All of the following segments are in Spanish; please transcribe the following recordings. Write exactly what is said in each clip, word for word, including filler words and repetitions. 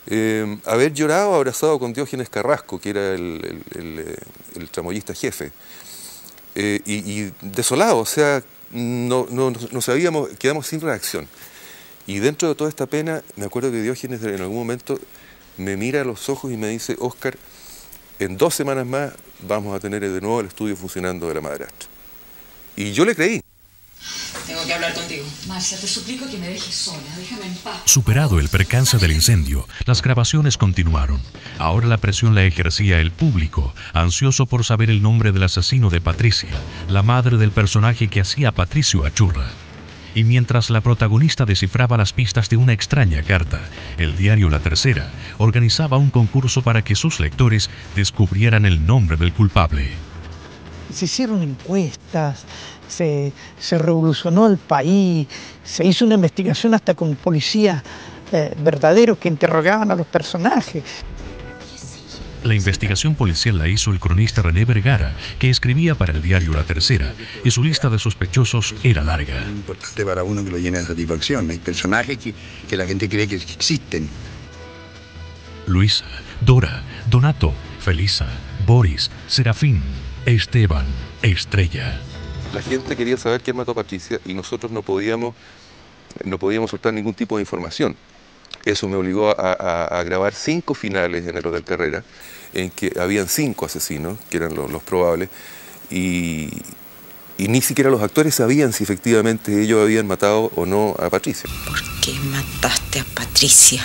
eh, haber llorado abrazado con Diógenes Carrasco, que era el, el, el, el tramoyista jefe, eh, y, y desolado, o sea, no, no, no sabíamos, quedamos sin reacción. Y dentro de toda esta pena, me acuerdo que Diógenes en algún momento me mira a los ojos y me dice: Óscar, en dos semanas más vamos a tener de nuevo el estudio funcionando de La Madrastra. Y yo le creí. Tengo que hablar contigo. Marcia, te suplico que me dejes sola, déjame en paz. Superado el percance del incendio, las grabaciones continuaron. Ahora la presión la ejercía el público, ansioso por saber el nombre del asesino de Patricia, la madre del personaje que hacía Patricio Achurra. Y mientras la protagonista descifraba las pistas de una extraña carta, el diario La Tercera organizaba un concurso para que sus lectores descubrieran el nombre del culpable. Se hicieron encuestas, se, se revolucionó el país, se hizo una investigación hasta con policías eh, verdaderos que interrogaban a los personajes. La investigación policial la hizo el cronista René Vergara, que escribía para el diario La Tercera, y su lista de sospechosos era larga. Es importante para uno que lo llene de satisfacción. Hay personajes que, que la gente cree que existen. Luisa, Dora, Donato, Felisa, Boris, Serafín, Esteban, Estrella. La gente quería saber quién mató a Patricia y nosotros no podíamos, no podíamos soltar ningún tipo de información. Eso me obligó a, a, a grabar cinco finales en el Hotel Carrera, en que habían cinco asesinos, que eran los, los probables, y, y ni siquiera los actores sabían si efectivamente ellos habían matado o no a Patricia. ¿Por qué mataste a Patricia?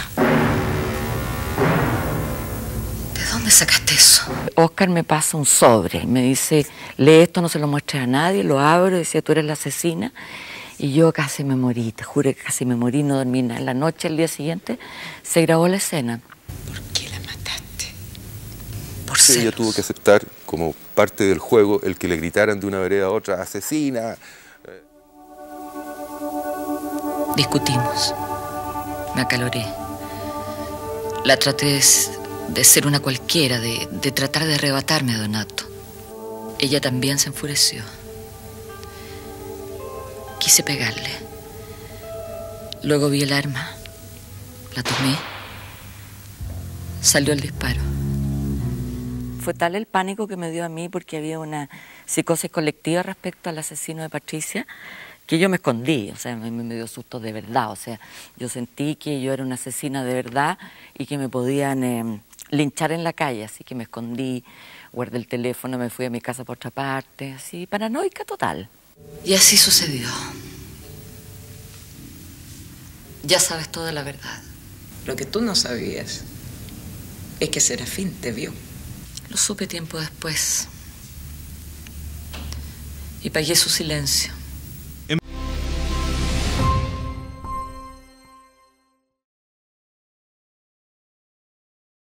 ¿De dónde sacaste eso? Óscar me pasa un sobre y me dice: lee esto, no se lo muestres a nadie. Lo abro y decía: tú eres la asesina. Y yo casi me morí, te juro que casi me morí, no dormí nada. En la noche, el día siguiente, se grabó la escena. ¿Por qué la mataste? Por Sí, ella tuvo que aceptar como parte del juego el que le gritaran de una vereda a otra: ¡asesina! Discutimos. Me acaloré. La traté de, de ser una cualquiera, de, de tratar de arrebatarme a Donato. Ella también se enfureció. Quise pegarle. Luego vi el arma. La tomé. Salió el disparo. Fue tal el pánico que me dio a mí, porque había una psicosis colectiva respecto al asesino de Patricia, que yo me escondí. O sea, me, me dio susto de verdad. O sea, yo sentí que yo era una asesina de verdad y que me podían eh, linchar en la calle. Así que me escondí, guardé el teléfono, me fui a mi casa por otra parte. Así, paranoica total. Y así sucedió. Ya sabes toda la verdad. Lo que tú no sabías es que Serafín te vio. Lo supe tiempo después. Y pagué su silencio.